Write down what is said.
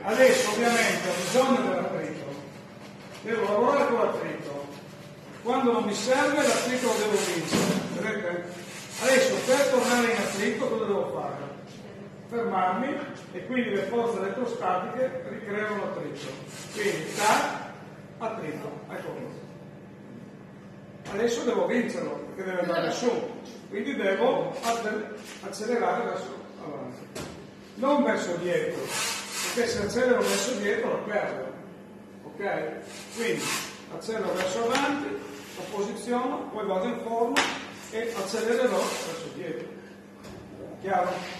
adesso ovviamente ho bisogno dell'attrito, devo lavorare con l'attrito. Quando non mi serve l'attrito lo devo vincere, vedete? Adesso per tornare in attrito cosa devo fare? Fermarmi e quindi le forze elettrostatiche ricreano l'attrito. Quindi attrito, ecco qua. Adesso devo vincerlo perché deve andare su, quindi devo accelerare verso avanti, non verso dietro, perché se accelero verso dietro lo perdo, ok? Quindi accelero verso avanti, lo posiziono, poi vado in forma e accelererò verso dietro. Chiaro?